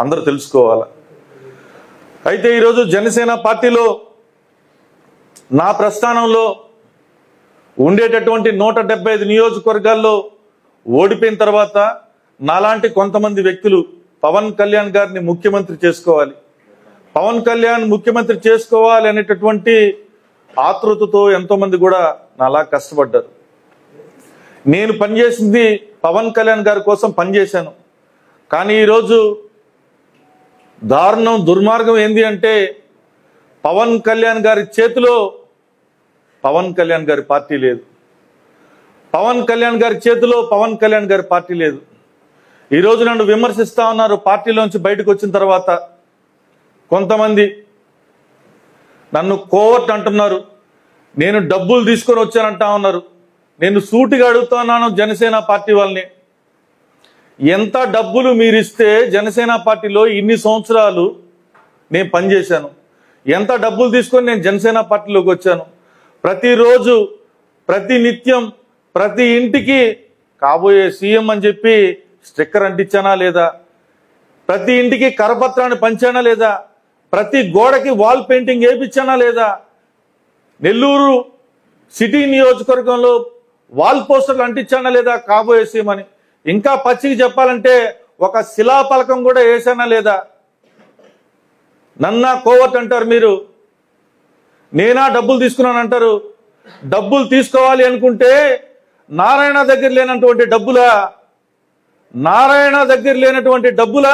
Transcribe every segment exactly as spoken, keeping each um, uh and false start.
అందరూ తెలుసుకోవాలి. అయితే ఈరోజు జనసేన పార్టీలో నా ప్రస్థానంలో ఉండేటటువంటి నూట డెబ్బై ఐదు నియోజకవర్గాల్లో ఓడిపోయిన తర్వాత నాలాంటి కొంతమంది వ్యక్తులు పవన్ కళ్యాణ్ గారిని ముఖ్యమంత్రి చేసుకోవాలి, పవన్ కళ్యాణ్ ముఖ్యమంత్రి చేసుకోవాలి అనేటటువంటి ఆతృతతో ఎంతోమంది కూడా నాలా కష్టపడ్డారు. నేను పనిచేసింది పవన్ కళ్యాణ్ గారి కోసం పనిచేశాను. కానీ ఈరోజు దారుణం దుర్మార్గం ఏంది అంటే పవన్ కళ్యాణ్ గారి చేతిలో పవన్ కళ్యాణ్ గారి పార్టీ లేదు, పవన్ కళ్యాణ్ గారి చేతిలో పవన్ కళ్యాణ్ గారి పార్టీ లేదు. ఈరోజు నన్ను విమర్శిస్తా ఉన్నారు. పార్టీలోంచి బయటకు వచ్చిన తర్వాత కొంతమంది నన్ను కోవర్ట్ అంటున్నారు, నేను డబ్బులు తీసుకొని వచ్చానంటా ఉన్నారు. నేను సూటిగా అడుగుతున్నాను జనసేన పార్టీ వాళ్ళని, ఎంత డబ్బులు మీరు ఇస్తే జనసేన పార్టీలో ఇన్ని సంవత్సరాలు నేను పనిచేశాను, ఎంత డబ్బులు తీసుకొని నేను జనసేన పార్టీలోకి వచ్చాను. ప్రతిరోజు ప్రతి నిత్యం ప్రతి ఇంటికి కాబోయే సీఎం అని చెప్పి స్టిక్కర్ అంటించానా లేదా, ప్రతి ఇంటికి కరపత్రాన్ని పంచానా లేదా, ప్రతి గోడకి వాల్ పెయింటింగ్ వేయించానా లేదా, నెల్లూరు సిటీ నియోజకవర్గంలో వాల్ పోస్టర్లు అంటించానా లేదా కాబోయే సీఎం అని. ఇంకా పచ్చికి చెప్పాలంటే ఒక శిలాఫలకం కూడా వేసానా లేదా. నన్నా కోవర్ట్ అంటారు మీరు, నేనా డబ్బులు తీసుకున్నాను అంటారు. డబ్బులు తీసుకోవాలి అనుకుంటే నారాయణ దగ్గర లేనటువంటి డబ్బులా, నారాయణ దగ్గర లేనటువంటి డబ్బులా.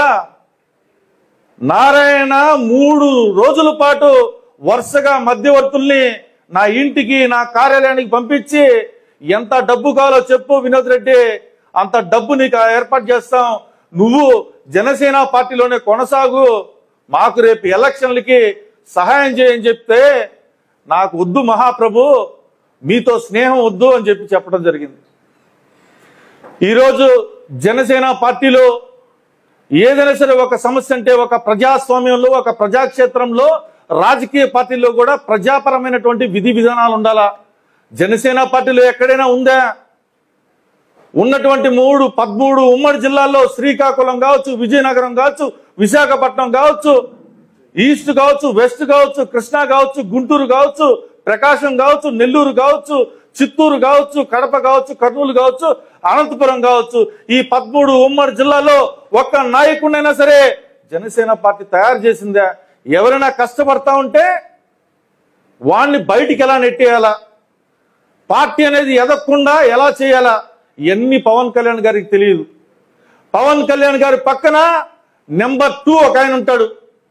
నారాయణ మూడు రోజుల పాటు వరుసగా మధ్యవర్తుల్ని నా ఇంటికి నా కార్యాలయానికి పంపించి ఎంత డబ్బు కావాలో చెప్పు వినోద్ రెడ్డి, అంత డబ్బు నీకు ఏర్పాటు చేస్తాం, నువ్వు జనసేన పార్టీలోనే కొనసాగు, మాకు రేపు ఎలక్షన్లకి సహాయం చేయని చెప్తే నాకు వద్దు మహాప్రభు, మీతో స్నేహం వద్దు అని చెప్పి చెప్పడం జరిగింది. ఈరోజు జనసేన పార్టీలో ఏదైనా సరే ఒక సమస్య అంటే ఒక ప్రజాస్వామ్యంలో ఒక ప్రజాక్షేత్రంలో రాజకీయ పార్టీలో కూడా ప్రజాపరమైనటువంటి విధి విధానాలు ఉండాలా. జనసేన పార్టీలో ఎక్కడైనా ఉందా? ఉన్నటువంటి మూడు పదమూడు ఉమ్మడి జిల్లాల్లో శ్రీకాకుళం కావచ్చు, విజయనగరం కావచ్చు, విశాఖపట్నం కావచ్చు, ఈస్ట్ కావచ్చు, వెస్ట్ కావచ్చు, కృష్ణా కావచ్చు, గుంటూరు కావచ్చు, ప్రకాశం కావచ్చు, నెల్లూరు కావచ్చు, చిత్తూరు కావచ్చు, కడప కావచ్చు, కర్నూలు కావచ్చు, అనంతపురం కావచ్చు, ఈ పదమూడు ఉమ్మడి జిల్లాలో ఒక్క నాయకుడినైనా సరే జనసేన పార్టీ తయారు చేసిందా? ఎవరైనా కష్టపడతా ఉంటే వాడిని బయటికి ఎలా నెట్టేయాలా, పార్టీ అనేది ఎదగకుండా ఎలా చేయాలా, ఇవన్నీ పవన్ కళ్యాణ్ గారికి తెలియదు. పవన్ కళ్యాణ్ గారి పక్కన నెంబర్ టూ ఒక ఆయన ఉంటాడు.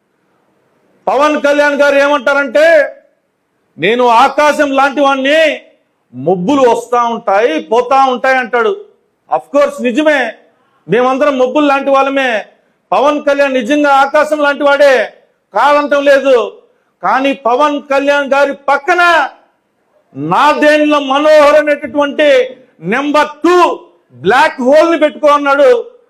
పవన్ కళ్యాణ్ గారు ఏమంటారంటే నేను ఆకాశం లాంటి వాడిని, మబ్బులు వస్తా ఉంటాయి పోతా ఉంటాయి అంటాడు. అఫ్ కోర్స్ నిజమే, మేమందరం మబ్బులు లాంటి వాళ్ళమే. పవన్ కళ్యాణ్ నిజంగా ఆకాశం లాంటి వాడే, కాదంటం లేదు. కానీ పవన్ కళ్యాణ్ గారి పక్కన నాదేండ్ల మనోహర్ అనేటటువంటి నెంబర్ టూ బ్లాక్ హోల్ ని పెట్టుకో అన్నాడు.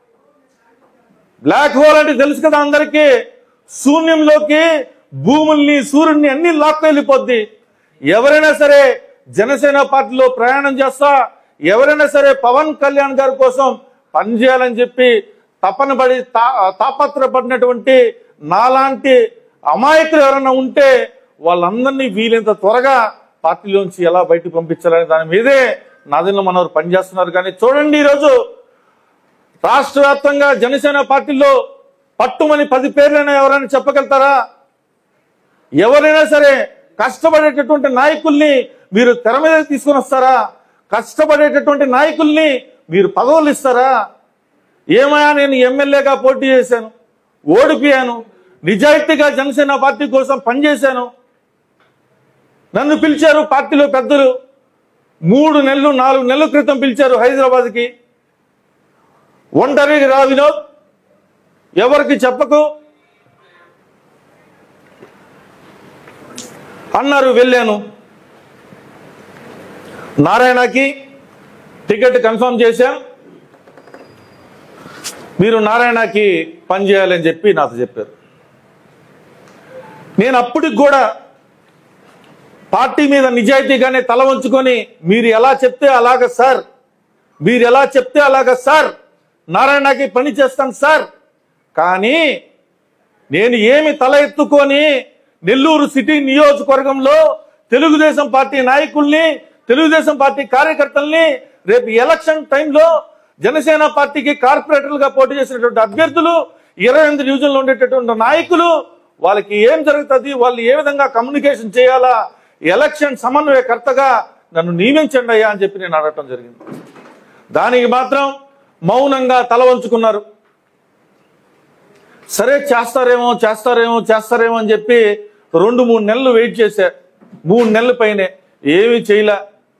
బ్లాక్ హోల్ అంటే తెలుసు కదా అందరికీ, శూన్యంలోకి భూముల్ని సూర్యుడిని అన్ని లాక్కు వెళ్ళిపోద్ది. ఎవరైనా సరే జనసేన పార్టీలో ప్రయాణం చేస్తా, ఎవరైనా సరే పవన్ కళ్యాణ్ గారి కోసం పనిచేయాలని చెప్పి తపన పడి తాపత్రపడినటువంటి నాలాంటి అమాయకులు ఎవరైనా ఉంటే వాళ్ళందరినీ వీలైనంత త్వరగా పార్టీలోంచి ఎలా బయటకు పంపించాలని దాని మీదే నాదిన మనోహర్ పనిచేస్తున్నారు. కానీ చూడండి, ఈరోజు రాష్ట్ర వ్యాప్తంగా జనసేన పార్టీలో పట్టుమని పది పేర్లైనా ఎవరైనా చెప్పగలుగుతారా? ఎవరైనా సరే కష్టపడేటటువంటి నాయకుల్ని మీరు తెర మీద తీసుకొని వస్తారా? కష్టపడేటటువంటి నాయకుల్ని మీరు పదవులు ఇస్తారా? ఏమయ్యా, నేను ఎమ్మెల్యేగా పోటీ చేశాను, ఓడిపోయాను, నిజాయితీగా జనసేన పార్టీ కోసం పనిచేశాను, నన్ను పిలిచారు పార్టీలో పెద్దలు, మూడు నెలలు నాలుగు నెలల క్రితం పిలిచారు హైదరాబాద్కి, ఒంటరికి రా వినోద్, ఎవరికి చెప్పకు అన్నారు. వెళ్ళాను. నారాయణకి టికెట్ కన్ఫర్మ్ చేశాం, మీరు నారాయణకి పనిచేయాలని చెప్పి నాతో చెప్పారు. నేను అప్పటికి కూడా పార్టీ మీద నిజాయితీగానే తల వంచుకొని మీరు ఎలా చెప్తే అలాగ సార్, మీరు ఎలా చెప్తే అలాగ సార్, నారాయణకి పని చేస్తాను సార్, కానీ నేను ఏమి తల ఎత్తుకొని నెల్లూరు సిటీ నియోజకవర్గంలో తెలుగుదేశం పార్టీ నాయకుల్ని, తెలుగుదేశం పార్టీ కార్యకర్తల్ని, రేపు ఎలక్షన్ టైంలో జనసేన పార్టీకి కార్పొరేటర్లుగా పోటీ చేసినటువంటి అభ్యర్థులు, ఇరవై ఎనిమిది డివిజన్లో ఉండేటటువంటి నాయకులు, వాళ్ళకి ఏం జరుగుతుంది, వాళ్ళు ఏ విధంగా కమ్యూనికేషన్ చేయాలా, ఎలక్షన్ సమన్వయకర్తగా నన్ను నియమించండి అయ్యా అని చెప్పి నేను అడగటం జరిగింది. దానికి మాత్రం మౌనంగా తల వంచుకున్నారు. సరే చేస్తారేమో చేస్తారేమో చేస్తారేమో అని చెప్పి రెండు మూడు నెలలు వెయిట్ చేశారు. మూడు నెలల పైనే ఏమీ చేయలే.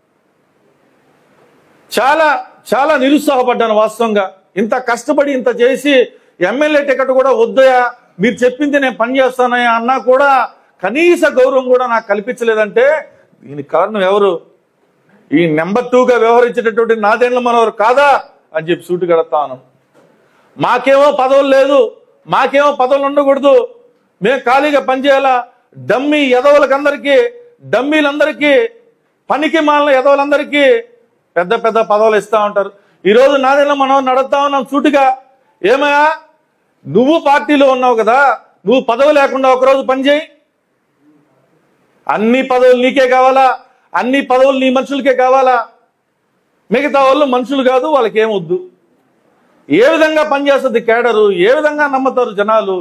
చాలా చాలా నిరుత్సాహపడ్డాను వాస్తవంగా. ఇంత కష్టపడి ఇంత చేసి ఎమ్మెల్యే టికెట్ కూడా వద్దయా, మీరు చెప్పింది నేను పని చేస్తానయ్యా అన్నా కూడా కనీస గౌరవం కూడా నాకు కల్పించలేదంటే దీనికి కారణం ఎవరు? ఈ నెంబర్ టూగా వ్యవహరించేటటువంటి నాదెండ్ల మనోహర్ కాదా అని చెప్పి సూటి గడతాను. మాకేమో పదవులు లేదు, మాకేమో పదవులు ఉండకూడదు, మేము ఖాళీగా పనిచేయాలా, డమ్మీ ఎదవలకందరికీ, డమ్మీలందరికీ, పనికి మాలిన ఎదవలందరికీ పెద్ద పెద్ద పదవులు ఇస్తా ఉంటారు. ఈరోజు నాదెండ్ల మనోహర్ నడుస్తా ఉన్నాం సూటిగా. ఏమయ్యా నువ్వు పార్టీలో ఉన్నావు కదా, నువ్వు పదవి లేకుండా ఒకరోజు పనిచేయి. అన్ని పదవులు నీకే కావాలా, అన్ని పదవులు నీ మనుషులకే కావాలా, మిగతా వాళ్ళు మనుషులు కాదు, వాళ్ళకి ఏమొద్దు. ఏ విధంగా పనిచేస్తుంది కేడరు, ఏ విధంగా నమ్ముతారు జనాలు?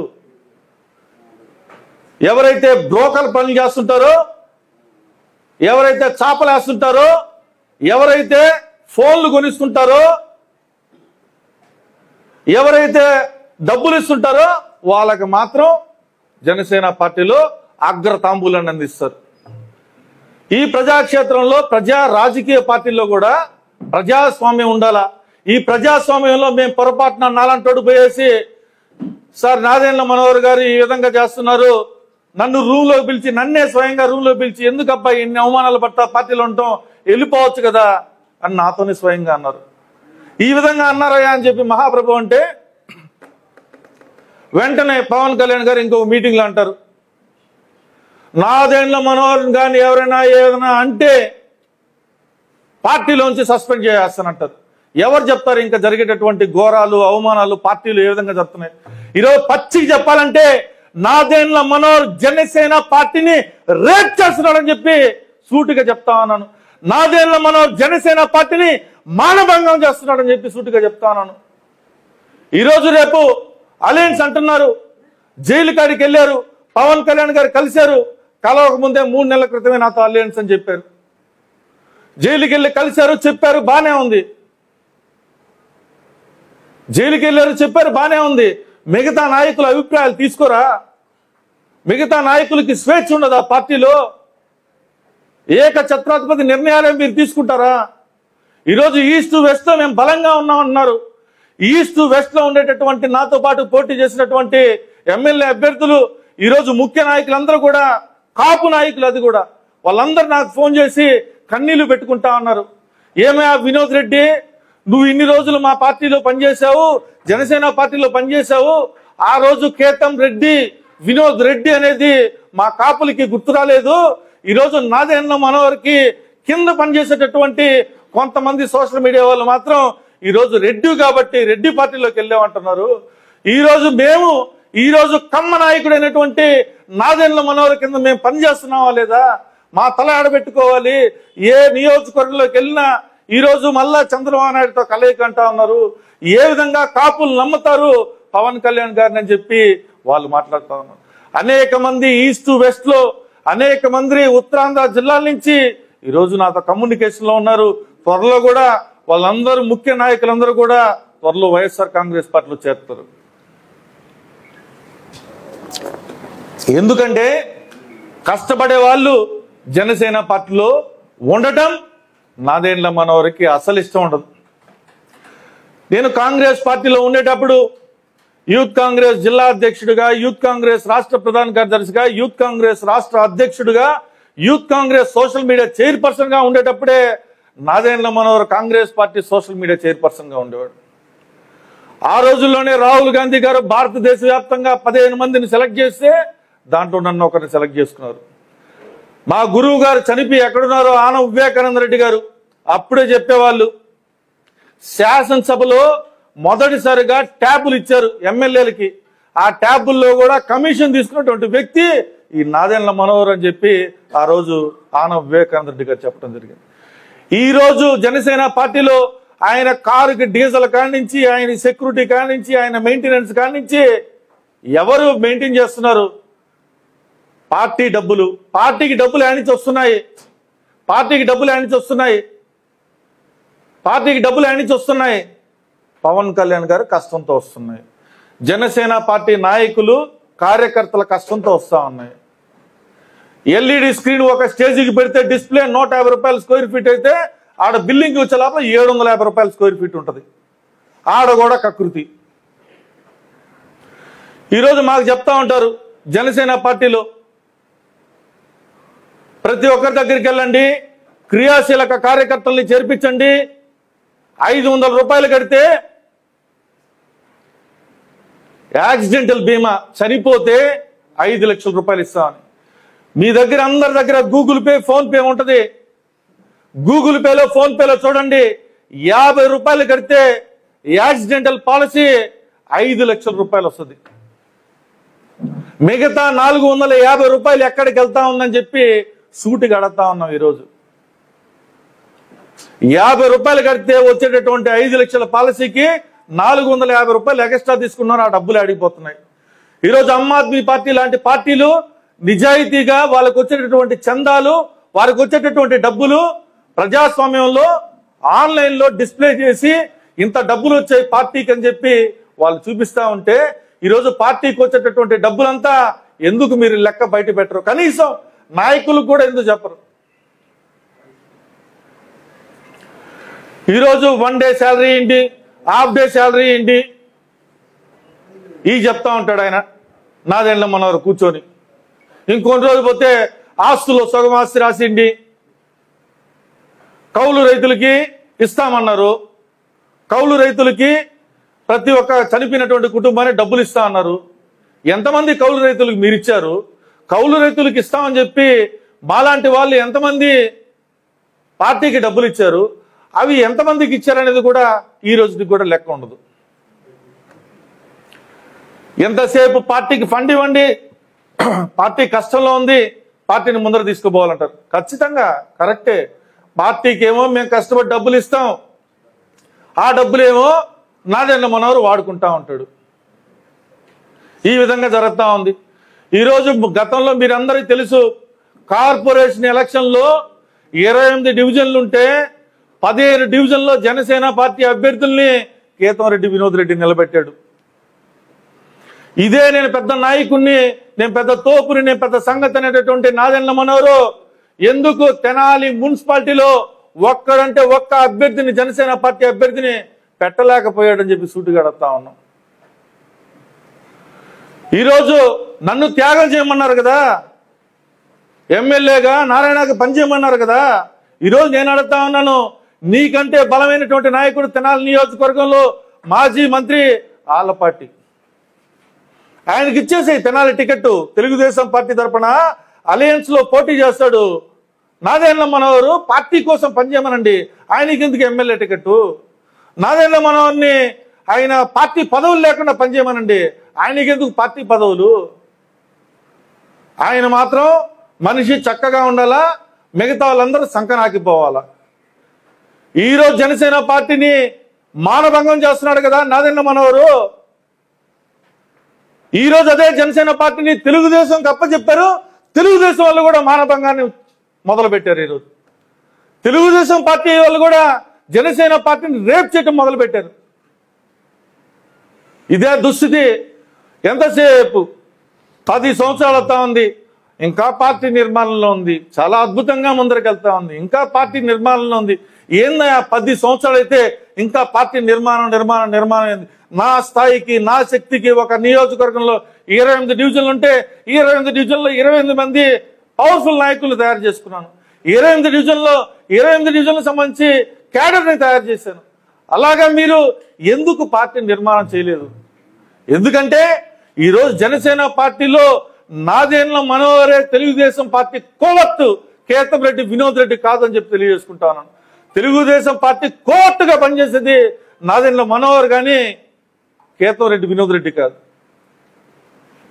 ఎవరైతే బ్రోకర్ పనులు చేస్తుంటారో, ఎవరైతే చాపలు వేస్తుంటారో, ఎవరైతే ఫోన్లు కొనిస్తుంటారో, ఎవరైతే డబ్బులు ఇస్తుంటారో వాళ్ళకి మాత్రం జనసేన పార్టీలో అగ్ర తాంబూలాన్ని అందిస్తారు. ఈ ప్రజాక్షేత్రంలో ప్రజా రాజకీయ పార్టీల్లో కూడా ప్రజాస్వామ్యం ఉండాలా. ఈ ప్రజాస్వామ్యంలో మేము పొరపాటున నాలంటోడు పోయేసి, సార్ నాదెండ్ల మనోహర్ గారు ఈ విధంగా చేస్తున్నారు, నన్ను రూమ్ లో పిలిచి, నన్నే స్వయంగా రూమ్ లో పిలిచి, ఎందుకు అబ్బాయి ఇన్ని అవమానాలు పడతా, పార్టీలో ఉంటాం, వెళ్ళిపోవచ్చు కదా అని నాతోనే స్వయంగా అన్నారు. ఈ విధంగా అన్నారయ్యా అని చెప్పి మహాప్రభు అంటే వెంటనే పవన్ కళ్యాణ్ గారు ఇంకొక మీటింగ్లో అంటారు, నాదెండ్ల మనోహర్ కానీ ఎవరైనా ఏదైనా అంటే పార్టీలోంచి సస్పెండ్ చేస్తానంటారు. ఎవరు చెప్తారు ఇంకా జరిగేటటువంటి ఘోరాలు, అవమానాలు పార్టీలు ఏ విధంగా జరుగుతున్నాయి? ఈరోజు పచ్చికి చెప్పాలంటే నాదెండ్ల మనోహర్ జనసేన పార్టీని రేప్ చేస్తున్నాడని చెప్పి సూటిగా చెప్తా ఉన్నాను. నాదెండ్ల మనోహర్ జనసేన పార్టీని మానభంగం చేస్తున్నాడని చెప్పి సూటిగా చెప్తా ఉన్నాను. ఈరోజు రేపు అలయన్స్ అంటున్నారు, జైలు కాడికి వెళ్ళారు, పవన్ కళ్యాణ్ గారు కలిశారు, కలవక ముందే మూడు నెలల క్రితమే నాతో అలయన్స్ అని చెప్పారు. జైలుకి వెళ్ళి కలిశారు, చెప్పారు, బానే ఉంది. జైలుకి వెళ్ళారు, చెప్పారు, బానే ఉంది. మిగతా నాయకుల అభిప్రాయాలు తీసుకోరా? మిగతా నాయకులకి స్వేచ్ఛ ఉండదా పార్టీలో? ఏక ఛత్రాధిపతి నిర్ణయాలే మీరు తీసుకుంటారా? ఈరోజు ఈస్ట్ వెస్ట్ లో మేము బలంగా ఉన్నామన్నారు. ఈస్ట్ వెస్ట్ లో ఉండేటటువంటి నాతో పాటు పోటీ చేసినటువంటి ఎమ్మెల్యే అభ్యర్థులు, ఈరోజు ముఖ్య నాయకులందరూ కూడా కాపు నాయకులు, అది కూడా వాళ్ళందరూ నాకు ఫోన్ చేసి కన్నీళ్లు పెట్టుకుంటా ఉన్నారు. ఏమయ్యా వినోద్ రెడ్డి, నువ్వు ఇన్ని రోజులు మా పార్టీలో పనిచేశావు, జనసేన పార్టీలో పనిచేశావు, ఆ రోజు కేతం రెడ్డి, వినోద్ రెడ్డి అనేది మా కాపులకి గుర్తు రాలేదు. ఈరోజు నాదెండ్ల మనోహర్కి కింద పనిచేసేటటువంటి కొంతమంది సోషల్ మీడియా వాళ్ళు మాత్రం ఈరోజు రెడ్డి కాబట్టి రెడ్డి పార్టీలోకి వెళ్ళామంటున్నారు. ఈరోజు మేము ఈరోజు కమ్మ నాయకుడైనటువంటి నాదెండ్ల మనోహర్ కింద మేము పనిచేస్తున్నావా లేదా? మా తల ఆడబెట్టుకోవాలి. ఏ నియోజకవర్గంలోకి వెళ్ళినా ఈరోజు మళ్ళా చంద్రబాబు నాయుడుతో కలయిక అంటా ఉన్నారు. ఏ విధంగా కాపులు నమ్ముతారు పవన్ కళ్యాణ్ గారిని అని చెప్పి వాళ్ళు మాట్లాడుతూ ఉన్నారు. అనేక మంది ఈస్ట్ వెస్ట్ లో, అనేక మంది ఉత్తరాంధ్ర జిల్లాల నుంచి ఈరోజు నాతో కమ్యూనికేషన్ లో ఉన్నారు. త్వరలో కూడా వాళ్ళందరూ ముఖ్య నాయకులందరూ కూడా త్వరలో వైఎస్ఆర్ కాంగ్రెస్ పార్టీలో చేరుతారు. ఎందుకంటే కష్టపడే వాళ్ళు జనసేన పార్టీలో ఉండటం నాదెండ్ల మనోహర్కి అసలు ఇష్టం ఉండదు. నేను కాంగ్రెస్ పార్టీలో ఉండేటప్పుడు యూత్ కాంగ్రెస్ జిల్లా అధ్యక్షుడిగా, యూత్ కాంగ్రెస్ రాష్ట్ర ప్రధాన కార్యదర్శిగా, యూత్ కాంగ్రెస్ రాష్ట్ర అధ్యక్షుడిగా, youth Congress social media chairperson గా ఉండేటప్పుడే Nadendla Manohar Congress party social media chairperson గా ఉండేవాడు. ఆ రోజుల్లోనే రాహుల్ గాంధీ గారు భారతదేశ వ్యాప్తంగా పదిహేను మందిని సెలెక్ట్ చేస్తే దాంట్లో నన్ను ఒకరిని సెలెక్ట్ చేసుకున్నారు. మా గురువు గారు చనిపోయి ఎక్కడున్నారో ఆన వివేకానంద రెడ్డి గారు అప్పుడే చెప్పేవాళ్ళు, శాసనసభలో మొదటిసారిగా ట్యాబులు ఇచ్చారు ఎమ్మెల్యేలకి. ఆ ట్యాబుల్లో కూడా కమిషన్ తీసుకున్నటువంటి వ్యక్తి ఈ నాదెండ్ల మనోహర్ అని చెప్పి ఆ రోజు ఆనం వివేకానంద రెడ్డి గారు చెప్పడం జరిగింది. ఈ రోజు జనసేన పార్టీలో ఆయన కారుకి డీజిల్ కానించి, ఆయన సెక్యూరిటీ కానించి, ఆయన మెయింటెనెన్స్ కానించి ఎవరు మెయింటైన్ చేస్తున్నారు? పార్టీ డబ్బులు. పార్టీకి డబ్బులు ఆనించి వస్తున్నాయి పార్టీకి డబ్బులు ఆనించి వస్తున్నాయి పార్టీకి డబ్బులు ఆనించి వస్తున్నాయి పవన్ కళ్యాణ్ గారు కష్టంతో వస్తున్నాయి. జనసేన పార్టీ నాయకులు కార్యకర్తల కష్టంతో వస్తా ఉన్నాయి. ఎల్ఈడి స్క్రీన్ ఒక స్టేజీకి పెడితే డిస్ప్లే నూట యాభై రూపాయల స్క్వేర్ ఫీట్ అయితే ఆడ బిల్డింగ్ వచ్చే లోపల ఏడు వందల యాభై రూపాయల స్క్వేర్ ఫీట్ ఉంటుంది. ఆడ కూడా కకృతి. ఈరోజు మాకు చెప్తా ఉంటారు జనసేన పార్టీలో ప్రతి ఒక్కరి దగ్గరికి వెళ్ళండి, క్రియాశీలక కార్యకర్తల్ని చేర్పించండి, ఐదు వందల రూపాయలు కడితే యాక్సిడెంటల్ బీమా చనిపోతే ఐదు లక్షల రూపాయలు ఇస్తామని. మీ దగ్గర అందరి దగ్గర గూగుల్ పే, ఫోన్ పే ఉంటుంది. గూగుల్ పేలో, ఫోన్ పేలో చూడండి, యాభై రూపాయలు కడితే యాక్సిడెంటల్ పాలసీ ఐదు లక్షల రూపాయలు వస్తుంది. మిగతా నాలుగు వందల యాభై రూపాయలు ఎక్కడికి వెళ్తా ఉందని చెప్పి సూటి గడతా ఉన్నాం. ఈరోజు యాభై రూపాయలు కడితే వచ్చేటటువంటి ఐదు లక్షల పాలసీకి నాలుగు వందల యాభై రూపాయలు ఎక్స్ట్రా తీసుకున్నారు. ఆ డబ్బులు అడిగిపోతున్నాయి. ఈరోజు ఆమ్ ఆద్మీ పార్టీ లాంటి పార్టీలు నిజాయితీగా వాళ్ళకు వచ్చేటటువంటి చందాలు, వారికి వచ్చేటటువంటి డబ్బులు ప్రజాస్వామ్యంలో ఆన్లైన్ లో డిస్ప్లే చేసి ఇంత డబ్బులు వచ్చాయి పార్టీకి అని చెప్పి వాళ్ళు చూపిస్తా ఉంటే, ఈరోజు పార్టీకి వచ్చేటటువంటి డబ్బులంతా ఎందుకు మీరు లెక్క బయట పెట్టరు? కనీసం నాయకులు కూడా ఎందుకు చెప్పరు? ఈరోజు వన్ డే శాలరీ ఏంటి, హాఫ్ డే శాలరీ ఏంటి, ఈ చెప్తా ఉంటాడు ఆయన నాదెండ్ల మనోహర్ కూర్చొని. ఇంకొన్ని రోజు పోతే ఆస్తులు సగం ఆస్తి రాసిండి, కౌలు రైతులకి ఇస్తామన్నారు. కౌలు రైతులకి ప్రతి ఒక్క చనిపోయినటువంటి కుటుంబాన్ని డబ్బులు ఇస్తా అన్నారు. ఎంతమంది కౌలు రైతులకు మీరు ఇచ్చారు? కౌలు రైతులకు ఇస్తామని చెప్పి మాలాంటి వాళ్ళు ఎంతమంది పార్టీకి డబ్బులు ఇచ్చారు? అవి ఎంతమందికి ఇచ్చారనేది కూడా ఈ రోజుకి కూడా లెక్క ఉండదు. ఎంతసేపు పార్టీకి ఫండ్ ఇవ్వండి, పార్టీ కష్టంలో ఉంది, పార్టీని ముందర తీసుకుపోవాలంటారు. ఖచ్చితంగా కరెక్టే. పార్టీకి ఏమో మేము కష్టపడి డబ్బులు ఇస్తాం, ఆ డబ్బులేమో నాదెండ్ల మనోహర్ వాడుకుంటా ఉంటాడు. ఈ విధంగా జరుగుతూ ఉంది. ఈరోజు గతంలో మీరందరికీ తెలుసు, కార్పొరేషన్ ఎలక్షన్లో ఇరవై ఎనిమిది డివిజన్లు ఉంటే పదిహేను డివిజన్లో జనసేన పార్టీ అభ్యర్థుల్ని కేతంరెడ్డి వినోద్ రెడ్డి నిలబెట్టాడు. ఇదే నేను పెద్ద నాయకుడిని, నేను పెద్ద తోపుని, నేను పెద్ద సంగతి అనేటటువంటి నాదెండ్ల మనోహర్ ఎందుకు తెనాలి మున్సిపాలిటీలో ఒక్కడంటే ఒక్క అభ్యర్థిని, జనసేన పార్టీ అభ్యర్థిని పెట్టలేకపోయాడని చెప్పి సూటిగా అడుగుతా ఉన్నాం. ఈరోజు నన్ను త్యాగం చేయమన్నారు కదా, ఎమ్మెల్యేగా నారాయణకి పనిచేయమన్నారు కదా. ఈరోజు నేను అడుగుతా ఉన్నాను, నీకంటే బలమైనటువంటి నాయకుడు తెనాలి నియోజకవర్గంలో మాజీ మంత్రి ఆళ్లపాటి, ఆయనకి ఇచ్చేసి తెనాలి టికెట్ తెలుగుదేశం పార్టీ తరఫున అలయన్స్ లో పోటీ చేస్తాడు. నాదెండ్ల మనోహర్ పార్టీ కోసం పనిచేయమనండి, ఆయనకి ఎందుకు ఎమ్మెల్యే టికెట్? నాదెండ్ల మనోహర్ని ఆయన పార్టీ పదవులు లేకుండా పనిచేయమనండి, ఆయనకి ఎందుకు పార్టీ పదవులు? ఆయన మాత్రం మనిషి చక్కగా ఉండాలా, మిగతా వాళ్ళందరూ సంకనాకిపోవాలా. ఈరోజు జనసేన పార్టీని మానభంగం చేస్తున్నాడు కదా నాదెండ్ల మనోహర్. ఈరోజు అదే జనసేన పార్టీని తెలుగుదేశం అప్పచెప్పారు, తెలుగుదేశం వాళ్ళు కూడా మానభంగాన్ని మొదలు పెట్టారు. ఈరోజు తెలుగుదేశం పార్టీ వాళ్ళు కూడా జనసేన పార్టీని రేప్ చేయడం మొదలు పెట్టారు. ఇదే దుస్థితి. ఎంతసేపు పది సంవత్సరాలు వస్తా ఉంది, ఇంకా పార్టీ నిర్మాణంలో ఉంది, చాలా అద్భుతంగా ముందరికి వెళ్తా ఉంది, ఇంకా పార్టీ నిర్మాణంలో ఉంది. ఏందయ్యా పది సంవత్సరాలు అయితే ఇంకా పార్టీ నిర్మాణం నిర్మాణం నిర్మాణం అయింది. నా స్థాయికి, నా శక్తికి ఒక నియోజకవర్గంలో ఇరవై ఎనిమిది డివిజన్లు ఉంటే ఇరవై ఎనిమిది డివిజన్లో ఇరవై ఎనిమిది మంది పవర్ఫుల్ నాయకులు తయారు చేసుకున్నాను. ఇరవై ఎనిమిది డివిజన్లో ఇరవై ఎనిమిది డివిజన్లకు సంబంధించి క్యాడర్ని తయారు చేశాను. అలాగా మీరు ఎందుకు పార్టీ నిర్మాణం చేయలేదు? ఎందుకంటే ఈరోజు జనసేన పార్టీలో నాదెండ్ల మనోహరే తెలుగుదేశం పార్టీ కోవత్తు, కేతంరెడ్డి వినోద్ రెడ్డి కాదని చెప్పి తెలియజేసుకుంటా ఉన్నాను. తెలుగుదేశం పార్టీ కోర్టుగా పనిచేసేది నాదెండ్ల మనోహర్ కానీ కేతంరెడ్డి వినోద్ రెడ్డి కాదు.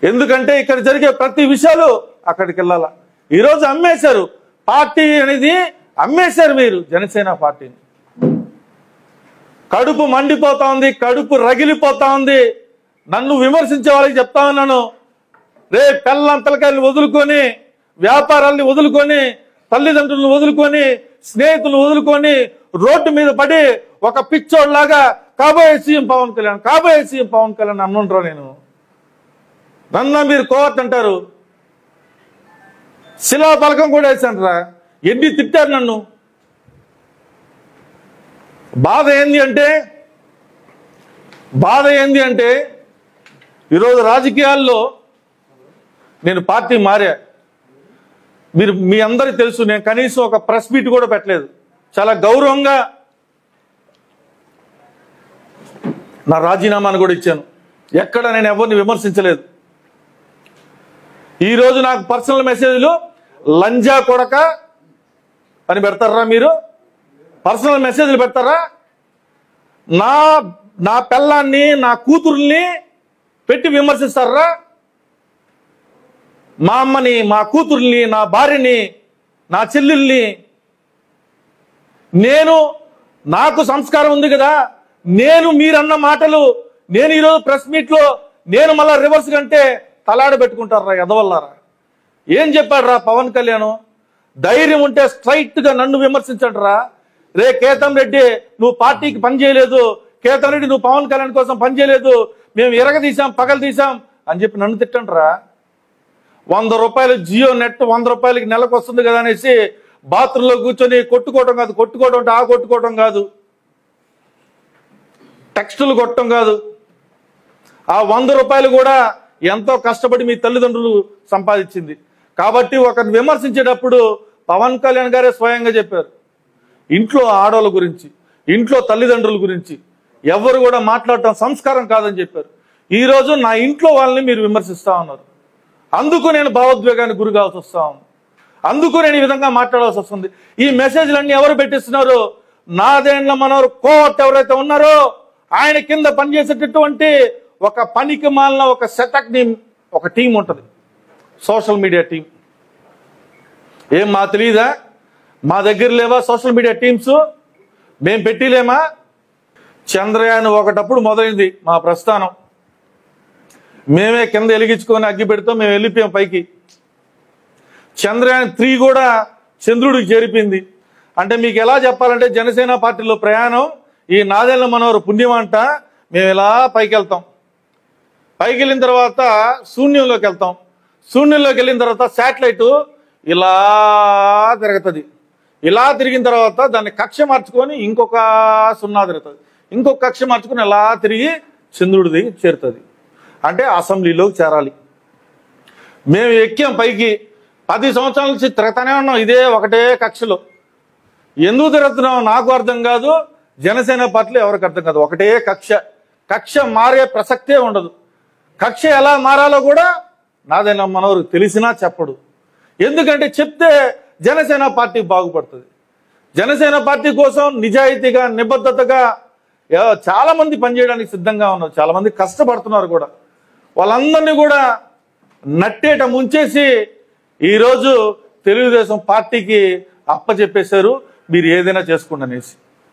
ఎందుకంటే ఇక్కడ జరిగే ప్రతి విషయాలు అక్కడికి వెళ్ళాల. ఈరోజు అమ్మేశారు పార్టీ అనేది, అమ్మేశారు మీరు జనసేన పార్టీని. కడుపు మండిపోతా ఉంది, కడుపు రగిలిపోతా ఉంది. నన్ను విమర్శించే వాళ్ళకి చెప్తా ఉన్నాను, రే పెళ్ళం పిల్లకాయలు వదులుకొని, వ్యాపారాల్ని వదులుకొని, తల్లిదండ్రులను వదులుకొని, స్నేహితులు వదులుకొని రోడ్డు మీద పడి ఒక పిచ్చోడ్లాగా కాబోయే సీఎం పవన్ కళ్యాణ్, కాబోయే సీఎం పవన్ కళ్యాణ్ అన్నుంటారా? నేను నన్ను మీరు కోవట్ అంటారు. శిలా పలకం కూడా వేసాంట్రా, ఎన్ని తిట్టారు నన్ను. బాధ ఏంది అంటే బాధ ఏంది అంటే ఈరోజు రాజకీయాల్లో నేను పార్టీ మారా. మీరు మీ అందరికీ తెలుసు, నేను కనీసం ఒక ప్రెస్ మీట్ కూడా పెట్టలేదు. చాలా గౌరవంగా నా రాజీనామాను కూడా ఇచ్చాను. ఎక్కడ నేను ఎవరిని విమర్శించలేదు. ఈరోజు నాకు పర్సనల్ మెసేజ్లు లంజా కొడక అని పెడతారా? మీరు పర్సనల్ మెసేజ్లు పెడతారా? నా నా పిల్లాన్ని, నా కూతుర్ని పెట్టి విమర్శిస్తారా? మా అమ్మని, మా కూతుర్ని, నా భార్యని, నా చెల్లెల్ని. నేను నాకు సంస్కారం ఉంది కదా, నేను మీరన్న మాటలు నేను ఈరోజు ప్రెస్ మీట్లో నేను మళ్ళా రివర్స్ కంటే తలాడ పెట్టుకుంటారా? ఎదవల్లారా? ఏం చెప్పాడు రా పవన్ కళ్యాణ్? ధైర్యం ఉంటే స్ట్రైట్ గా నన్ను విమర్శించండి రా. రే కేతం రెడ్డి, నువ్వు పార్టీకి పని చేయలేదు, కేతం రెడ్డి నువ్వు పవన్ కళ్యాణ్ కోసం పని చేయలేదు, మేము ఎరగ తీసాం, పగలు తీసాం అని చెప్పి నన్ను తిట్టండి రా. వంద రూపాయలు జియో నెట్ వంద రూపాయలకి నెలకు వస్తుంది కదా అనేసి బాత్రూంలో కూర్చొని కొట్టుకోవడం కాదు, కొట్టుకోవడం అంటే ఆ కొట్టుకోవడం కాదు, టెక్స్టులు కొట్టడం కాదు. ఆ వంద రూపాయలు కూడా ఎంతో కష్టపడి మీ తల్లిదండ్రులు సంపాదించింది. కాబట్టి ఒకరిని విమర్శించేటప్పుడు పవన్ కళ్యాణ్ గారే స్వయంగా చెప్పారు, ఇంట్లో ఆడవాళ్ళ గురించి, ఇంట్లో తల్లిదండ్రుల గురించి ఎవరు కూడా మాట్లాడటం సంస్కారం కాదని చెప్పారు. ఈరోజు నా ఇంట్లో వాళ్ళని మీరు విమర్శిస్తా ఉన్నారు. అందుకు నేను భావోద్వేగానికి గురి కావాల్సి వస్తా ఉంది. అందుకు నేను ఈ విధంగా మాట్లాడాల్సి వస్తుంది. ఈ మెసేజ్లన్నీ ఎవరు పెట్టిస్తున్నారు? నాదెండ్ల మనోహర్ కోవట్ ఎవరైతే ఉన్నారో ఆయన కింద పనిచేసేటటువంటి ఒక పనికి మాలిన ఒక సెటక్ ని ఒక టీం ఉంటుంది, సోషల్ మీడియా టీం. ఏం మా తెలీదా? మా దగ్గర లేవా సోషల్ మీడియా టీమ్స్? మేం పెట్టిలేమా? చంద్రయాన్ ఒకటప్పుడు మొదలైంది మా ప్రస్థానం. మేమే కింద వెలిగించుకొని అగ్గి పెడతాం, మేము వెళ్ళిపోయాం పైకి. చంద్రయాన్ త్రీ కూడా చంద్రుడికి చేరిపోయింది. అంటే మీకు ఎలా చెప్పాలంటే జనసేన పార్టీలో ప్రయాణం ఈ నాదెండ్ల మనోహర్ పుణ్యం అంట. మేము ఇలా పైకి వెళ్తాం, పైకి వెళ్ళిన తర్వాత శూన్యంలోకి వెళ్తాం, శూన్యంలోకి వెళ్ళిన తర్వాత శాటిలైట్ ఇలా తిరుగుతుంది. ఇలా తిరిగిన తర్వాత దాన్ని కక్ష మార్చుకొని ఇంకొక సున్నా తిరుగుతుంది, ఇంకొక కక్ష మార్చుకొని ఇలా తిరిగి చంద్రుడిది చేరుతుంది. అంటే అసెంబ్లీలోకి చేరాలి. మేము ఎక్కాం పైకి, పది సంవత్సరాల నుంచి తిరుగుతానే ఉన్నాం ఇదే ఒకటే కక్షలో. ఎందుకు తిరుగుతున్నాం నాకు అర్థం కాదు, జనసేన పార్టీలో ఎవరికి అర్థం కాదు. ఒకటే కక్ష, కక్ష మారే ప్రసక్తే ఉండదు. కక్ష ఎలా మారాలో కూడా నాదెండ్ల మనోహర్ తెలిసినా చెప్పడు. ఎందుకంటే చెప్తే జనసేన పార్టీ బాగుపడుతుంది. జనసేన పార్టీ కోసం నిజాయితీగా, నిబద్ధతగా చాలా మంది పనిచేయడానికి సిద్ధంగా ఉన్నారు, చాలా మంది కష్టపడుతున్నారు కూడా. వాళ్ళందరినీ కూడా నట్టేట ముంచేసి ఈరోజు తెలుగుదేశం పార్టీకి అప్పచెప్పేశారు, మీరు ఏదైనా చేసుకోండి అనేసి.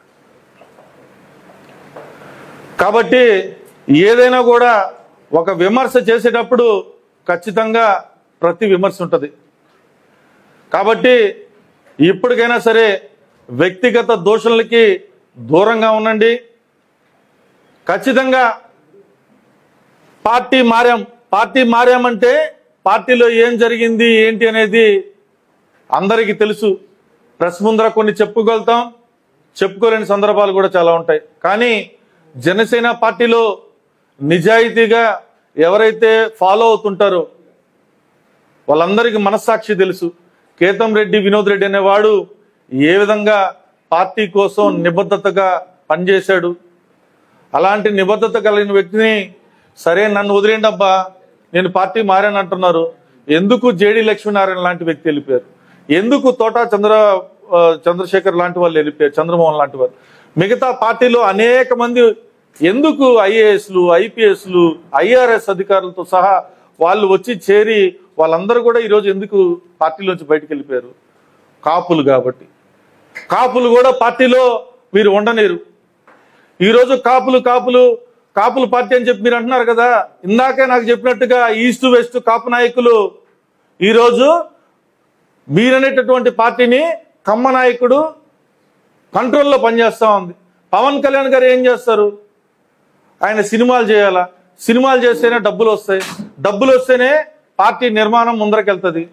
కాబట్టి ఏదైనా కూడా ఒక విమర్శ చేసేటప్పుడు ఖచ్చితంగా ప్రతి విమర్శ ఉంటుంది. కాబట్టి ఇప్పటికైనా సరే వ్యక్తిగత దోషులకి దూరంగా ఉండండి. ఖచ్చితంగా పార్టీ మారాం, పార్టీ మారామంటే పార్టీలో ఏం జరిగింది ఏంటి అనేది అందరికీ తెలుసు. ప్రెస్ ముందర కొన్ని చెప్పుకోగలుగుతాం, చెప్పుకోలేని సందర్భాలు కూడా చాలా ఉంటాయి. కానీ జనసేన పార్టీలో నిజాయితీగా ఎవరైతే ఫాలో అవుతుంటారో వాళ్ళందరికీ మనస్సాక్షి తెలుసు. కేతం రెడ్డి, వినోద్ రెడ్డి అనేవాడు ఏ విధంగా పార్టీ కోసం నిబద్ధతగా పనిచేశాడు. అలాంటి నిబద్ధత కలిగిన వ్యక్తిని సరే నన్ను వదిలేండి అబ్బా నేను పార్టీ మారాను అంటున్నారు. ఎందుకు జేడీ లక్ష్మీనారాయణ లాంటి వ్యక్తి వెళ్ళిపోయారు? ఎందుకు తోటా చంద్ర చంద్రశేఖర్ లాంటి వాళ్ళు వెళ్ళిపోయారు, చంద్రమోహన్ లాంటి వాళ్ళు? మిగతా పార్టీలో అనేక మంది ఎందుకు ఐఏఎస్లు, ఐపీఎస్లు, ఐఆర్ఎస్ అధికారులతో సహా వాళ్ళు వచ్చి చేరి వాళ్ళందరూ కూడా ఈరోజు ఎందుకు పార్టీలోంచి బయటకు వెళ్ళిపోయారు? కాపులు కాబట్టి. కాపులు కూడా పార్టీలో మీరు ఉండలేరు. ఈరోజు కాపులు కాపులు కాపులు పార్టీ అని చెప్పి మీరు అంటున్నారు కదా. ఇందాకే నాకు చెప్పినట్టుగా ఈస్ట్ వెస్ట్ కాపు నాయకులు ఈరోజు మీరనేటటువంటి పార్టీని కమ్మ నాయకుడు కంట్రోల్లో పనిచేస్తూ ఉంది. పవన్ కళ్యాణ్ గారు ఏం చేస్తారు? ఆయన సినిమాలు చేయాలా? సినిమాలు చేస్తేనే డబ్బులు వస్తాయి, డబ్బులు వస్తేనే పార్టీ నిర్మాణం ముందరకెళ్తుంది.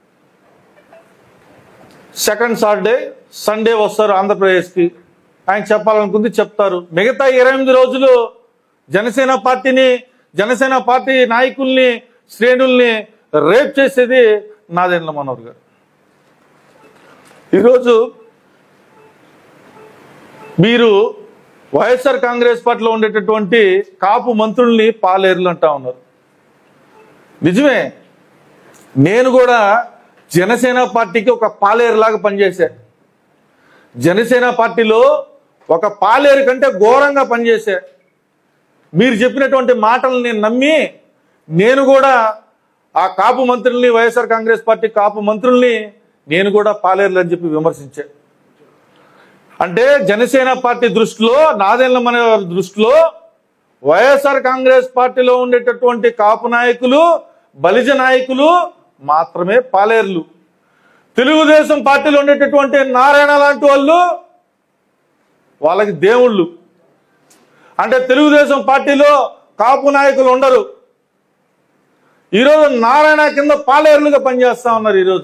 సెకండ్ సాటర్డే సండే వస్తారు ఆంధ్రప్రదేశ్కి, ఆయన చెప్పాలనుకుంది చెప్తారు. మిగతా ఇరవై ఎనిమిది రోజులు జనసేన పార్టీని జనసేన పార్టీ నాయకుల్ని శ్రేణుల్ని రేప్ చేసేది నాదెండ్ల మనోహర్ గారు. ఈరోజు మీరు వైఎస్ఆర్ కాంగ్రెస్ పార్టీలో ఉండేటటువంటి కాపు మంత్రుల్ని పాలేరులు అంటా ఉన్నారు. నిజమే, నేను కూడా జనసేన పార్టీకి ఒక పాలేరులాగా పనిచేశా. జనసేన పార్టీలో ఒక పాలేరు కంటే ఘోరంగా పనిచేశా. మీరు చెప్పినటువంటి మాటలు నేను నమ్మి నేను కూడా ఆ కాపు మంత్రుల్ని, వైఎస్ఆర్ కాంగ్రెస్ పార్టీ కాపు మంత్రుల్ని నేను కూడా పాలేరులు అని చెప్పి విమర్శించా. అంటే జనసేన పార్టీ దృష్టిలో, నాదెండ్ల మనోహర్ దృష్టిలో వైఎస్ఆర్ కాంగ్రెస్ పార్టీలో ఉండేటటువంటి కాపు నాయకులు, బలిజ నాయకులు మాత్రమే పాలేరులు. తెలుగుదేశం పార్టీలో ఉండేటటువంటి నారాయణ లాంటి వాళ్ళు వాళ్ళకి దేవుళ్ళు. అంటే తెలుగుదేశం పార్టీలో కాపు నాయకులు ఉండరు. ఈరోజు నారాయణ కింద పాలేరులుగా పనిచేస్తా ఉన్నారు. ఈరోజు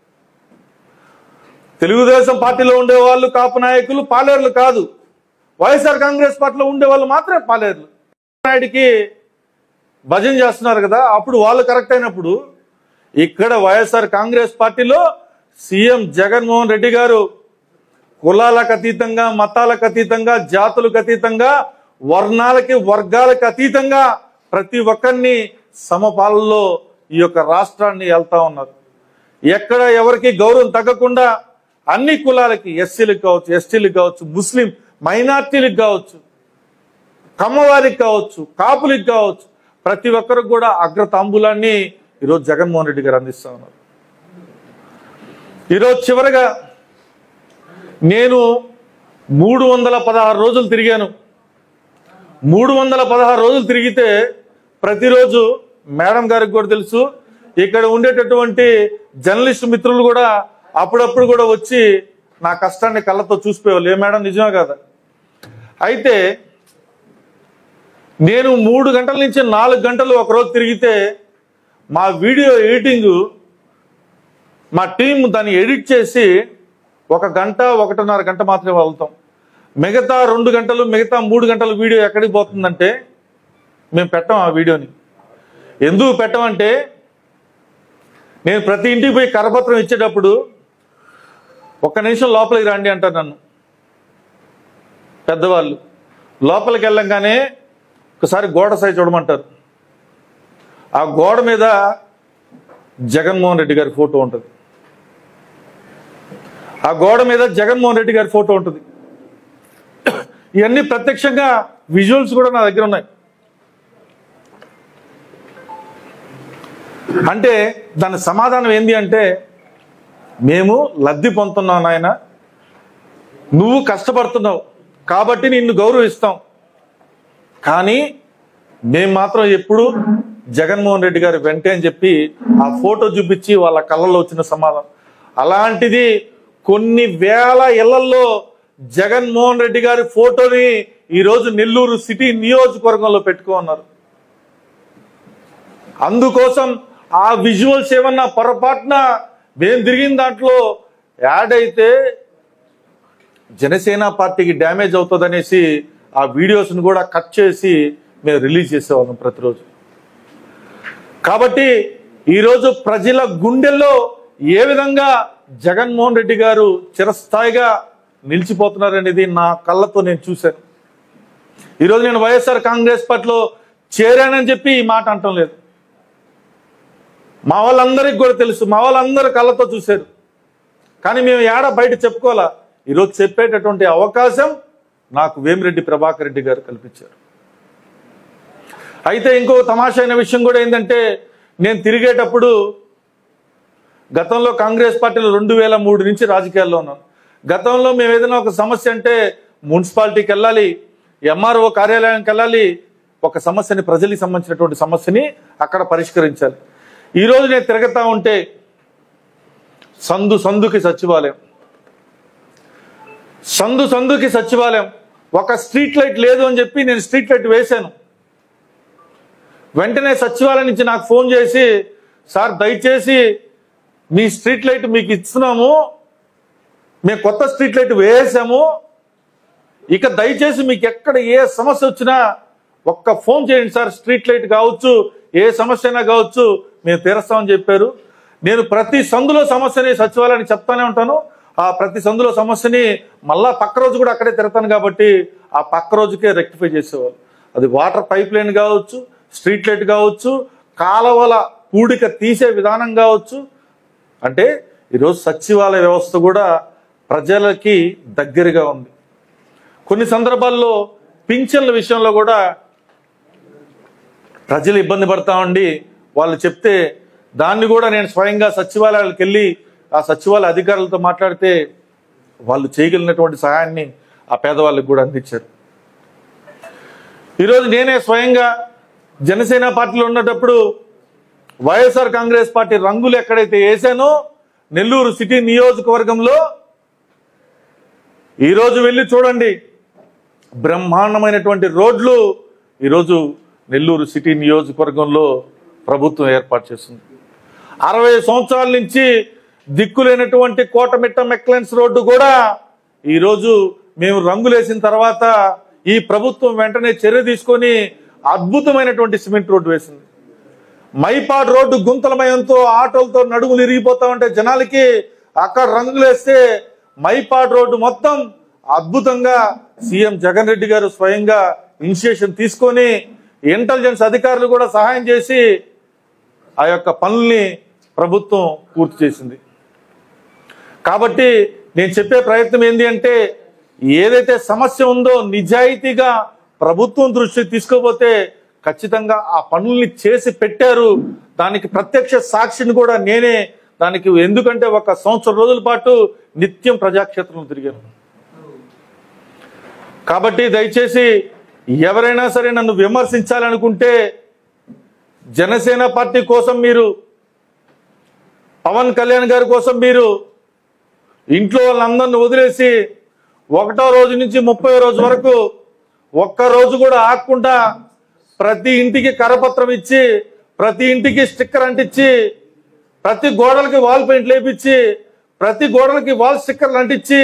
తెలుగుదేశం పార్టీలో ఉండే వాళ్ళు కాపు నాయకులు పాలేరులు కాదు, వైఎస్ఆర్ కాంగ్రెస్ పార్టీలో ఉండే వాళ్ళు మాత్రమే పాలేరులు. నాయుడికి భజన చేస్తున్నారు కదా, అప్పుడు వాళ్ళు కరెక్ట్ అయినప్పుడు ఇక్కడ వైఎస్ఆర్ కాంగ్రెస్ పార్టీలో సీఎం జగన్మోహన్ రెడ్డి గారు కులాలకు అతీతంగా, మతాలకు అతీతంగా, జాతులకు అతీతంగా, వర్ణాలకి వర్గాలకు అతీతంగా ప్రతి ఒక్కరిని సమపాలలో ఈ యొక్క రాష్ట్రాన్ని వెళ్తా ఉన్నారు. ఎక్కడ ఎవరికి గౌరవం తగ్గకుండా అన్ని కులాలకి, ఎస్సీలకు కావచ్చు, ఎస్టీలకు కావచ్చు, ముస్లిం మైనార్టీలకు కావచ్చు, కమ్మవారికి కావచ్చు, కాపులకు కావచ్చు, ప్రతి ఒక్కరికి కూడా అగ్రతాంబూలాన్ని ఈరోజు జగన్మోహన్ రెడ్డి గారు అందిస్తా ఉన్నారు. ఈరోజు చివరగా నేను మూడు వందల పదహారు రోజులు తిరిగాను. మూడు వందల పదహారు రోజులు తిరిగితే ప్రతిరోజు మేడం గారికి కూడా తెలుసు, ఇక్కడ ఉండేటటువంటి జర్నలిస్ట్ మిత్రులు కూడా అప్పుడప్పుడు కూడా వచ్చి నా కష్టాన్ని కళ్ళతో చూసిపోయేవాళ్ళు. ఏ మేడం, నిజమే కదా? అయితే నేను మూడు గంటల నుంచి నాలుగు గంటలు ఒకరోజు తిరిగితే మా వీడియో ఎడిటింగ్ మా టీం దాన్ని ఎడిట్ చేసి ఒక గంట ఒకటిన్నర గంట మాత్రమే వెళ్తాం. మిగతా రెండు గంటలు మిగతా మూడు గంటల వీడియో ఎక్కడికి పోతుందంటే మేము పెట్టాం ఆ వీడియోని. ఎందుకు పెట్టమంటే నేను ప్రతి ఇంటికి పోయి కరపత్రం ఇచ్చేటప్పుడు ఒక్క నిమిషం లోపలికి రండి అంటారు నన్ను పెద్దవాళ్ళు. లోపలికి వెళ్ళంగానే ఒకసారి గోడ సై చూడమంటారు. ఆ గోడ మీద జగన్మోహన్ రెడ్డి గారి ఫోటో ఉంటుంది. ఆ గోడ మీద జగన్మోహన్ రెడ్డి గారి ఫోటో ఉంటుంది. ఇవన్నీ ప్రత్యక్షంగా విజువల్స్ కూడా నా దగ్గర ఉన్నాయి. అంటే దాని సమాధానం ఏంది అంటే, మేము లబ్ధి పొందుతున్నాం నాయన, నువ్వు కష్టపడుతున్నావు కాబట్టి నిన్ను గౌరవిస్తాం, కానీ మేము మాత్రం ఎప్పుడు జగన్మోహన్ రెడ్డి గారు వెంటే అని చెప్పి ఆ ఫోటో చూపించి వాళ్ళ కళ్ళల్లో వచ్చిన సమాధానం. అలాంటిది కొన్ని వేల ఇళ్లలో జగన్మోహన్ రెడ్డి గారి ఫోటోని ఈరోజు నెల్లూరు సిటీ నియోజకవర్గంలో పెట్టుకున్నారు. అందుకోసం ఆ విజువల్స్ ఏమన్నా పొరపాటున మేము తిరిగిన దాంట్లో యాడ్ అయితే జనసేన పార్టీకి డ్యామేజ్ అవుతుందనేసి ఆ వీడియోస్ని కూడా కట్ చేసి మేము రిలీజ్ చేసేవాళ్ళం ప్రతిరోజు. కాబట్టి ఈరోజు ప్రజల గుండెల్లో ఏ విధంగా జగన్మోహన్ రెడ్డి గారు చిరస్థాయిగా నిలిచిపోతున్నారనేది నా కళ్ళతో నేను చూశాను. ఈరోజు నేను వైఎస్ఆర్ కాంగ్రెస్ పార్టీలో చేరానని చెప్పి ఈ మాట అంటం లేదు. మా వాళ్ళందరికీ కూడా తెలుసు, మా వాళ్ళందరూ కళ్ళతో చూశారు. కానీ మేము ఏడ బయట చెప్పుకోవాలా. ఈరోజు చెప్పేటటువంటి అవకాశం నాకు వేమిరెడ్డి ప్రభాకర్ రెడ్డి గారు కల్పించారు. అయితే ఇంకో తమాషైన విషయం కూడా ఏంటంటే, నేను తిరిగేటప్పుడు గతంలో కాంగ్రెస్ పార్టీలో రెండు వేల మూడు నుంచి రాజకీయాల్లో ఉన్నాను. గతంలో మేము ఏదైనా ఒక సమస్య అంటే మున్సిపాలిటీకి వెళ్ళాలి, ఎంఆర్ఓ కార్యాలయానికి వెళ్ళాలి, ఒక సమస్యని ప్రజలకు సంబంధించినటువంటి సమస్యని అక్కడ పరిష్కరించాలి. ఈరోజు నేను తిరగతా ఉంటే సందు సందుకి సచివాలయం, సందు సందుకి సచివాలయం. ఒక స్ట్రీట్ లైట్ లేదు అని చెప్పి నేను స్ట్రీట్ లైట్ వేశాను. వెంటనే సచివాలయం నుంచి నాకు ఫోన్ చేసి, సార్ దయచేసి మీ స్ట్రీట్ లైట్ మీకు ఇస్తున్నాము, మేము కొత్త స్ట్రీట్ లైట్ వేసాము, ఇక దయచేసి మీకు ఎక్కడ ఏ సమస్య వచ్చినా ఒక్క ఫోన్ చేయండి సార్, స్ట్రీట్ లైట్ కావచ్చు ఏ సమస్య అయినా కావచ్చు మేము తీరుస్తామని చెప్పారు. నేను ప్రతి సందులో సమస్యని సచివాలయానికి చెప్తానే ఉంటాను. ఆ ప్రతి సందులో సమస్యని మళ్ళా పక్క రోజు కూడా అక్కడే తిరగతాను కాబట్టి ఆ పక్క రోజుకే రెక్టిఫై చేసేవాళ్ళు. అది వాటర్ పైప్ లైన్ కావచ్చు, స్ట్రీట్ లైట్ కావచ్చు, కాలువల పూడిక తీసే విధానం కావచ్చు. అంటే ఈరోజు సచివాలయ వ్యవస్థ కూడా ప్రజలకి దగ్గరగా ఉంది. కొన్ని సందర్భాల్లో పింఛన్ల విషయంలో కూడా ప్రజలు ఇబ్బంది పడతా ఉండి వాళ్ళు చెప్తే దాన్ని కూడా నేను స్వయంగా సచివాలయాలకు వెళ్ళి ఆ సచివాలయ అధికారులతో మాట్లాడితే వాళ్ళు చేయగలిగినటువంటి సహాయాన్ని ఆ పేదవాళ్ళకి కూడా అందించారు. ఈరోజు నేనే స్వయంగా జనసేన పార్టీలో ఉన్నప్పుడు వైఎస్ఆర్ కాంగ్రెస్ పార్టీ రంగులు ఎక్కడైతే వేసానో నెల్లూరు సిటీ నియోజకవర్గంలో ఈరోజు వెళ్ళి చూడండి, బ్రహ్మాండమైనటువంటి రోడ్లు ఈరోజు నెల్లూరు సిటీ నియోజకవర్గంలో ప్రభుత్వం ఏర్పాటు చేస్తుంది. అరవై సంవత్సరాల నుంచి దిక్కులేనటువంటి కోటమిట్ట మెక్లెన్స్ రోడ్డు కూడా ఈరోజు మేము రంగులేసిన తర్వాత ఈ ప్రభుత్వం వెంటనే చర్య తీసుకొని అద్భుతమైనటువంటి సిమెంట్ రోడ్డు వేసింది. మైపాడ్ రోడ్డు గుంతలమయంతో ఆటోలతో నడుములు ఇరిగిపోతా ఉంటే జనాలకి అక్కడ రంగులేస్తే మైపాడ్ రోడ్డు మొత్తం అద్భుతంగా సీఎం జగన్ రెడ్డి గారు స్వయంగా ఇనిషియేషన్ తీసుకొని ఇంటెలిజెన్స్ అధికారులు కూడా సహాయం చేసి ఆ యొక్క పనుల్ని ప్రభుత్వం పూర్తి చేసింది. కాబట్టి నేను చెప్పే ప్రయత్నం ఏంటి అంటే, ఏదైతే సమస్య ఉందో నిజాయితీగా ప్రభుత్వం దృష్టికి తీసుకోపోతే ఖచ్చితంగా ఆ పనుల్ని చేసి పెట్టారు. దానికి ప్రత్యక్ష సాక్షిని కూడా నేనే. దానికి ఎందుకంటే ఒక సంవత్సరం రోజుల పాటు నిత్యం ప్రజాక్షేత్రంలో తిరిగాను. కాబట్టి దయచేసి ఎవరైనా సరే నన్ను విమర్శించాలనుకుంటే జనసేన పార్టీ కోసం మీరు, పవన్ కళ్యాణ్ గారి కోసం మీరు ఇంట్లో వాళ్ళందరిని వదిలేసి ఒకటో రోజు నుంచి ముప్పై రోజు వరకు ఒక్క రోజు కూడా ఆగకుండా ప్రతి ఇంటికి కరపత్రం ఇచ్చి, ప్రతి ఇంటికి స్టిక్కర్ అంటించి, ప్రతి గోడలకి వాల్ పెయింట్ లేపించి, ప్రతి గోడలకి వాల్ స్టిక్కర్లు అంటించి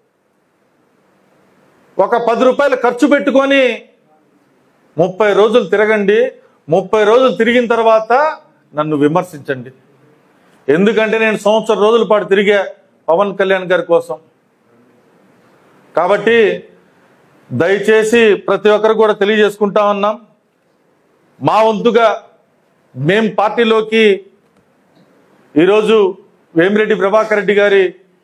ఒక పది రూపాయలు ఖర్చు పెట్టుకొని ముప్పై రోజులు తిరగండి. ముప్పై రోజులు తిరిగిన తర్వాత నన్ను విమర్శించండి. ఎందుకంటే నేను సంవత్సరం రోజుల పాటు తిరిగా పవన్ కళ్యాణ్ గారి కోసం. కాబట్టి దయచేసి ప్రతి ఒక్కరు కూడా తెలియజేసుకుంటా ఉన్నాం, మా వంతుగా మేం పార్టీలోకి ఈరోజు వేమిరెడ్డి ప్రభాకర్ రెడ్డి గారి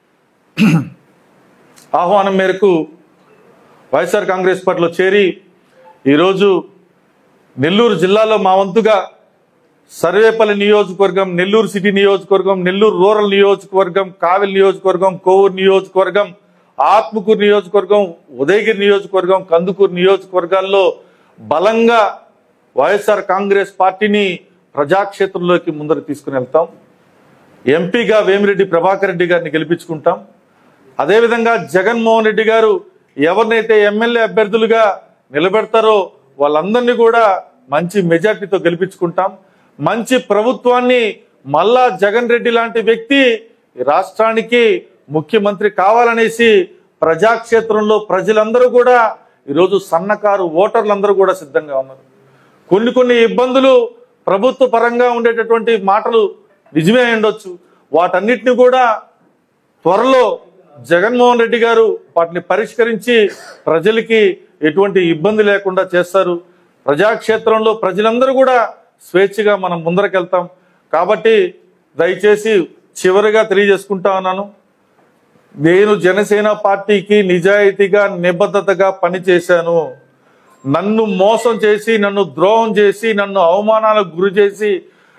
ఆహ్వానం మేరకు వైఎస్ఆర్ కాంగ్రెస్ పార్టీలో చేరి ఈరోజు నెల్లూరు జిల్లాలో మా వంతుగా సర్వేపల్లి నియోజకవర్గం, నెల్లూరు సిటీ నియోజకవర్గం, నెల్లూరు రూరల్ నియోజకవర్గం, కావలి నియోజకవర్గం, కోవూరు నియోజకవర్గం, ఆత్మకూరు నియోజకవర్గం, ఉదయగిరి నియోజకవర్గం, కందుకూరు నియోజకవర్గాల్లో బలంగా వైఎస్ఆర్ కాంగ్రెస్ పార్టీని ప్రజాక్షేత్రంలోకి ముందర తీసుకుని వెళ్తాం. ఎంపీగా వేమిరెడ్డి ప్రభాకర్ రెడ్డి గారిని గెలిపించుకుంటాం. అదేవిధంగా జగన్మోహన్ రెడ్డి గారు ఎవరినైతే ఎమ్మెల్యే అభ్యర్థులుగా నిలబెడతారో వాళ్ళందరినీ కూడా మంచి మెజార్టీతో గెలిపించుకుంటాం. మంచి ప్రభుత్వాన్ని మళ్ళా జగన్ రెడ్డి లాంటి వ్యక్తి రాష్ట్రానికి ముఖ్యమంత్రి కావాలనేసి ప్రజాక్షేత్రంలో ప్రజలందరూ కూడా ఈరోజు సన్నకారు ఓటర్లందరూ కూడా సిద్ధంగా ఉన్నారు. కొన్ని కొన్ని ఇబ్బందులు ప్రభుత్వ పరంగా ఉండేటటువంటి మాటలు నిజమే ఉండొచ్చు. వాటన్నిటిని కూడా త్వరలో జగన్మోహన్ రెడ్డి గారు వాటిని పరిష్కరించి ప్రజలకి ఎటువంటి ఇబ్బంది లేకుండా చేస్తారు. ప్రజాక్షేత్రంలో ప్రజలందరూ కూడా స్వేచ్ఛగా మనం ముందరకెళ్తాం. కాబట్టి దయచేసి చివరిగా తెలియజేసుకుంటా ఉన్నాను, నేను జనసేన పార్టీకి నిజాయితీగా నిబద్ధతగా పనిచేశాను. నన్ను మోసం చేసి, నన్ను ద్రోహం చేసి, నన్ను అవమానాలకు గురి చేసి,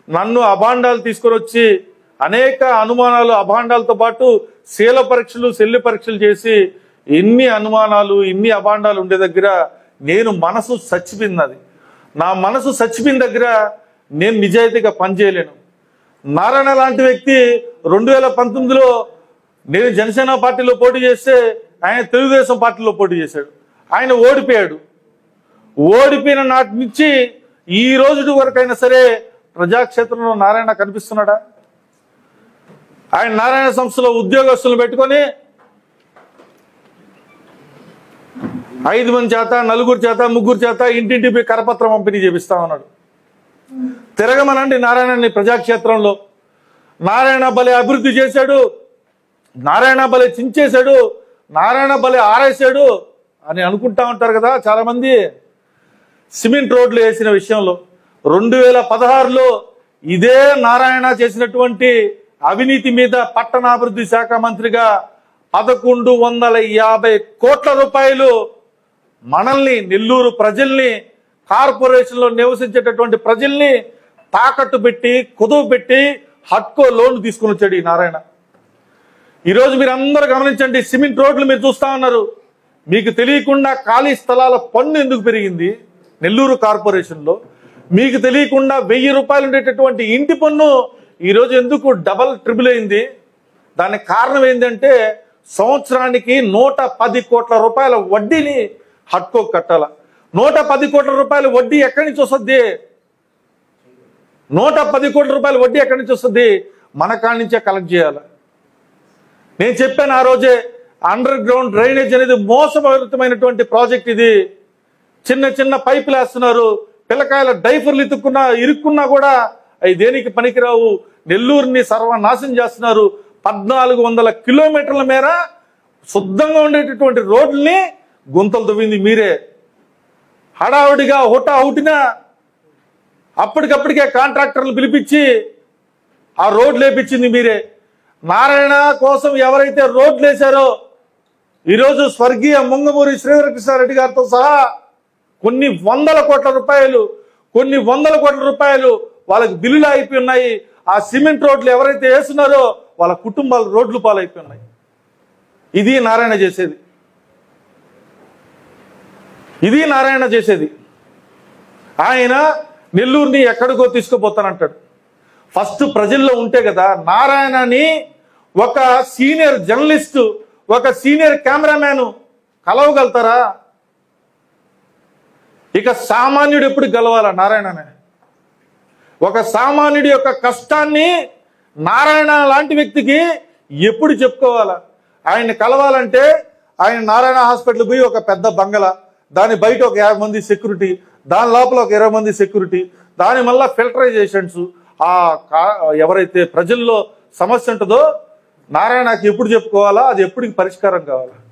నన్ను అభాండాలు తీసుకొని వచ్చి అనేక అనుమానాలు అభాండాలతో పాటు శీల పరీక్షలు శల్య పరీక్షలు చేసి ఎన్ని అనుమానాలు ఇన్ని అభాండాలు ఉండే దగ్గర నేను మనసు చచ్చిపోయినది. నా మనసు చచ్చిపోయిన దగ్గర నేను నిజాయితీగా పనిచేయలేను. నారాయణ లాంటి వ్యక్తి రెండు వేల పంతొమ్మిదిలో నేను జనసేన పార్టీలో పోటీ చేస్తే ఆయన తెలుగుదేశం పార్టీలో పోటీ చేశాడు. ఆయన ఓడిపోయాడు. ఓడిపోయిన నాటి నుంచి ఈ రోజు వరకైనా సరే ప్రజాక్షేత్రంలో నారాయణ కనిపిస్తున్నాడా? ఆయన నారాయణ సంస్థలో ఉద్యోగస్తులను పెట్టుకొని ఐదు మంది చేత నలుగురు చేత ముగ్గురు చేత ఇంటింటిపై కరపత్రం పంపిణీ చేపిస్తా ఉన్నాడు. తిరగమనండి నారాయణని ప్రజాక్షేత్రంలో. నారాయణ బలే అభివృద్ధి చేశాడు, నారాయణ బలే చించేశాడు, నారాయణ బలే ఆరేశాడు అని అనుకుంటా ఉంటారు కదా చాలా మంది. సిమెంట్ రోడ్లు వేసిన విషయంలో రెండు వేల పదహారులో ఇదే నారాయణ చేసినటువంటి అవినీతి మీద పట్టణాభివృద్ధి శాఖ మంత్రిగా పదకొండు వందల యాభై కోట్ల రూపాయలు మనల్ని నెల్లూరు ప్రజల్ని కార్పొరేషన్లో నివసించేటటువంటి ప్రజల్ని తాకట్టు పెట్టి కుదువు పెట్టి హట్కో లోన్ తీసుకుని వచ్చాడు ఈ నారాయణ. ఈరోజు మీరు అందరూ గమనించండి, సిమెంట్ రోడ్లు మీరు చూస్తా ఉన్నారు. మీకు తెలియకుండా ఖాళీ స్థలాల పన్ను ఎందుకు పెరిగింది నెల్లూరు కార్పొరేషన్లో? మీకు తెలియకుండా వెయ్యి రూపాయలు ఉండేటటువంటి ఇంటి పన్ను ఈరోజు ఎందుకు డబల్ ట్రిపుల్ అయింది? దానికి కారణం ఏంటంటే సంవత్సరానికి నూట పది కోట్ల రూపాయల వడ్డీని హట్కో కట్టాల. నూట పది కోట్ల రూపాయల వడ్డీ ఎక్కడి నుంచి వస్తుంది? నూట పది కోట్ల రూపాయల వడ్డీ ఎక్కడి నుంచి వస్తుంది? మన కాడి నుంచే కలెక్ట్ చేయాలి. నేను చెప్పాను ఆ రోజే, అండర్ గ్రౌండ్ డ్రైనేజ్ అనేది మోసపూరితమైనటువంటి ప్రాజెక్ట్. ఇది చిన్న చిన్న పైపులు వేస్తున్నారు. పిల్లకాయల డైఫర్లు ఇతుక్కున్నా ఇరుక్కున్నా కూడా అవి దేనికి పనికిరావు. నెల్లూరుని సర్వనాశనం చేస్తున్నారు. పద్నాలుగు వందల కిలోమీటర్ల మేర శుద్ధంగా ఉండేటటువంటి రోడ్లని గుంతలు తవ్వింది మీరే. హడావుడిగా హుటా హుటిన అప్పటికప్పటికే కాంట్రాక్టర్లు పిలిపించి ఆ రోడ్లు వేపించింది మీరే. నారాయణ కోసం ఎవరైతే రోడ్లు వేశారో ఈరోజు స్వర్గీయ ముంగమూరి శ్రీధరకృష్ణారెడ్డి గారితో సహా కొన్ని వందల కోట్ల రూపాయలు కొన్ని వందల కోట్ల రూపాయలు వాళ్ళకి బిల్లులు అయిపోయి ఉన్నాయి. ఆ సిమెంట్ రోడ్లు ఎవరైతే వేస్తున్నారో వాళ్ళ కుటుంబాలు రోడ్లు పాలైపోయి ఉన్నాయి. ఇది నారాయణ చేసేది. ఇది నారాయణ చేసేది. ఆయన నెల్లూరుని ఎక్కడికో తీసుకుపోతానంటాడు. ఫస్ట్ ప్రజల్లో ఉంటే కదా నారాయణని ఒక సీనియర్ జర్నలిస్టు ఒక సీనియర్ కెమెరామ్యాన్ కలవగలుగుతారా? ఇక సామాన్యుడు ఎప్పుడు గెలవాలా? నారాయణనే. ఒక సామాన్యుడి యొక్క కష్టాన్ని నారాయణ లాంటి వ్యక్తికి ఎప్పుడు చెప్పుకోవాలా? ఆయన్ని కలవాలంటే ఆయన నారాయణ హాస్పిటల్ పోయి ఒక పెద్ద బంగళా, దాని బయట ఒక యాభై మంది సెక్యూరిటీ, దాని లోపల ఒక ఇరవై మంది సెక్యూరిటీ, దాని మళ్ళా ఫిల్టరైజేషన్స్. ఆ ఎవరైతే ప్రజల్లో సమస్య ఉంటుందో నారాయణకి ఎప్పుడు చెప్పుకోవాలా? అది ఎప్పటికి పరిష్కారం కావాలా?